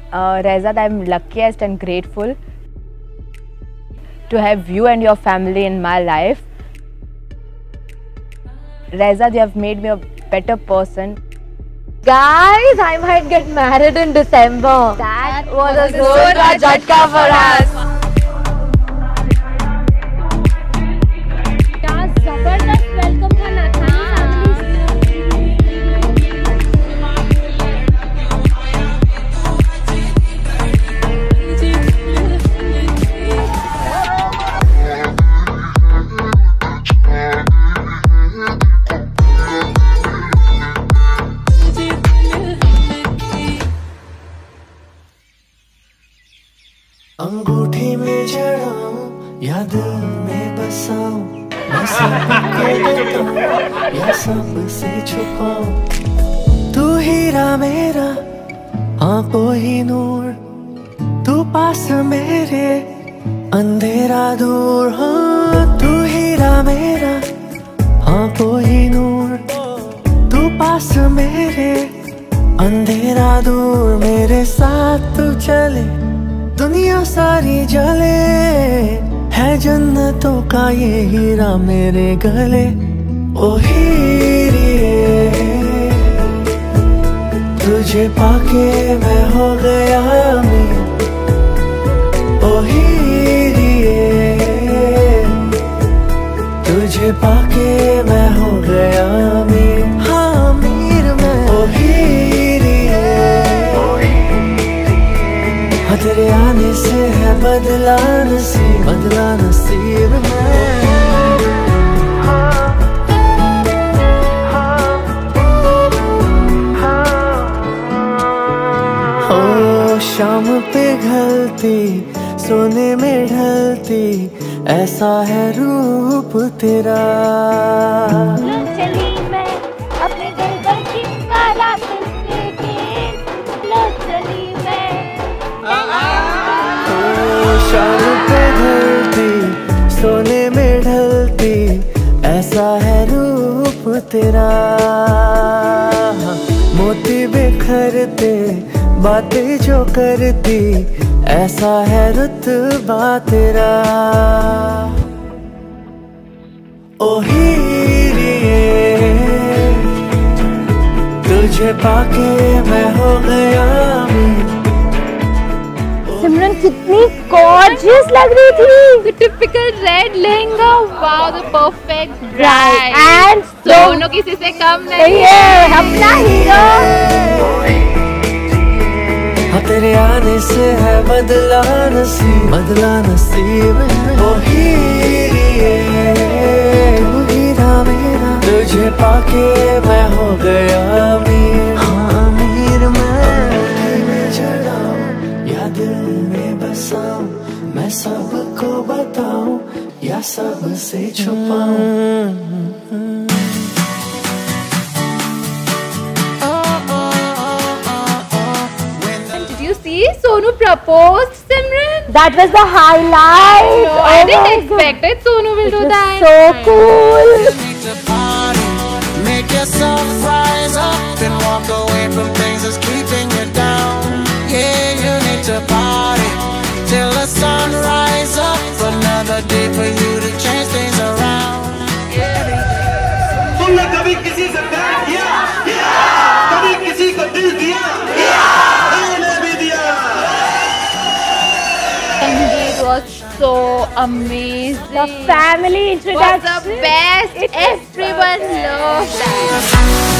Reza, I'm luckiest and grateful to have you and your family in my life. Reza, you have made me a better person. Guys, I might get married in December. That was a good jhatka for us. जबरदस्त welcome था नाथानी अंगूठी में जड़ाऊं या दिल में बसाऊं, मैं सबको बताऊं या सबसे छुपाऊं। तू हीरा मेरा आंखों ही नूर, तू पास मेरे अंधेरा दूर। हाँ, तू हीरा मेरा आंखों ही नूर, तू पास मेरे अंधेरा दूर। मेरे साथ तू चले दुनिया सारी जले, है जन्नतों का ये हीरा मेरे गले। ओ हीरिए, तुझे पाके मैं हो गया अमीर। ओ हीरिए, तुझे पाके मैं हो गया अमीर। हाँ अमीर मैं। ओ हीरिए, तेरे आने से है बदला नसीब में। ओ शाम पे घलती सोने में ढलती, ऐसा है रूप तेरा। चली मैं अपने दिल पर चिंगारा लेके, चली मैं शाम पे ढलती सोने में ढलती, ऐसा है रूप तेरा। मोती बिखरते बातें जो करती, ऐसा है रुतबा तेरा। ओ हीरिए, तुझे पाके मैं हो गया अमीर। सिमरन कितनी गॉर्जियस लग रही थी। The typical red lehenga, wow, the perfect bride. And दोनों किसी से कम नहीं है अपना हीरो। हाँ तेरे आने से है बदला नसीब में। ओ हीरिए, तू हीरा मेरा, तुझे पाके मैं हो गया अमीर। हाँ अमीर मैं चढ़ाऊं या दिल में बसाऊं, मैं सबको बताऊं या सबसे छुपाऊं। Sonu proposed, Simran. That was the highlight. No, I didn't expect it. Sonu will do that. So cool. Make yourself rise up and walk away from things that's keeping you down. Yeah, you need to party till the sun rise up. Another day for you to change things around. तुमने कभी किसी से प्यार किया? कभी किसी को दिल दिया? It was so amazing. The family introduction was the best. Everyone loved that.